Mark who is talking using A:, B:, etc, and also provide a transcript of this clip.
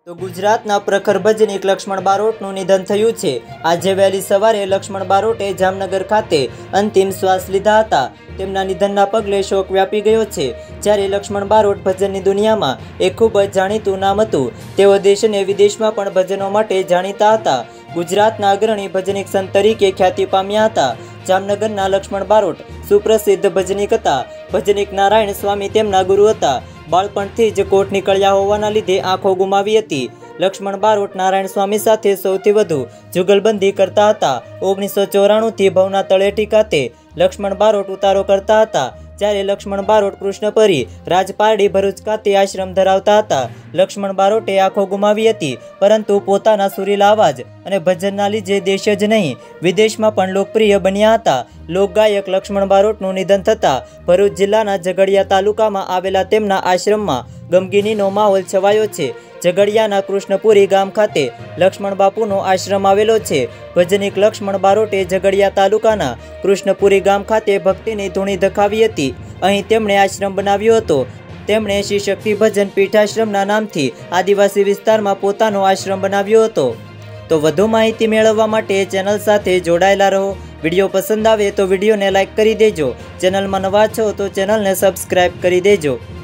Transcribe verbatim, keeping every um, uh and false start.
A: તો ગુજરાતના પ્રખર ભજનીક લક્ષ્મણ બારોટનું નિધન થયું છે। આજે વહેલી સવારે લક્ષ્મણ બારોટે જામનગર ખાતે અંતિમ શ્વાસ લીધા હતા। તેમના નિધનના પગલે શોક વ્યાપી ગયો છે। જ્યારે લક્ષ્મણ બારોટ ભજનની દુનિયામાં એક ખૂબ જ જાણીતું નામ હતું। તેઓ દેશ અને વિદેશમાં પણ ભજનો માટે જાણીતા હતા। ગુજરાતના અગ્રણી ભજનીક સંત તરીકે ખ્યાતિ પામ્યા હતા। જામનગરના લક્ષ્મણ બારોટ સુપ્રસિદ્ધ ભજનીક હતા। ભજનીક નારાયણ સ્વામી તેમના ગુરુ હતા। બાળપણથી જ કોટ નીકળ્યા હોવાના લીધે આંખો ગુમાવી હતી। લક્ષ્મણ બારોટ નારાયણ સ્વામી સાથે સૌથી વધુ જુગલબંધી કરતા હતા। ઓગણીસો ચોરાણુંથી ભવના તળેટી ખાતે લક્ષ્મણ બારોટ ઉતારો કરતા હતા। જ્યારે લક્ષ્મણ બારોટ કૃષ્ણપરી રાજપારડી ભરૂચ ખાતે આશ્રમ ધરાવતા હતા। લક્ષ્મણ બારોટે આંખો ગુમાવી હતી, પરંતુ પોતાના સુરીલા અવાજ અને ભજનના લીધે દેશ જ નહીં વિદેશમાં પણ લોકપ્રિય બન્યા હતા। લોકગાયક લક્ષ્મણ બારોટનું નિધન થતાં ભરૂચ જિલ્લાના ઝઘડિયા તાલુકામાં આવેલા તેમના આશ્રમમાં ગમગીનીનો માહોલ છવાયો છે। ઝઘડિયાના કૃષ્ણપુરી ગામ ખાતે લક્ષ્મણ બાપુનો આશ્રમ આવેલો છે। ભજનીક લક્ષ્મણ બારોટે ઝઘડિયા તાલુકાના કૃષ્ણપુરી ગામ ખાતે ભક્તિની ધૂણી ધખાવી હતી। અહીં તેમણે આશ્રમ બનાવ્યો હતો। તેમણે શ્રી શક્તિ ભજન પીઠાશ્રમના નામથી આદિવાસી વિસ્તારમાં પોતાનો આશ્રમ બનાવ્યો હતો। તો વધુ માહિતી મેળવવા માટે ચેનલ સાથે જોડાયેલા રહો। વિડીયો પસંદ આવે તો વિડીયોને લાઇક કરી દેજો। ચેનલમાં નવા છો તો ચેનલને સબસ્ક્રાઈબ કરી દેજો।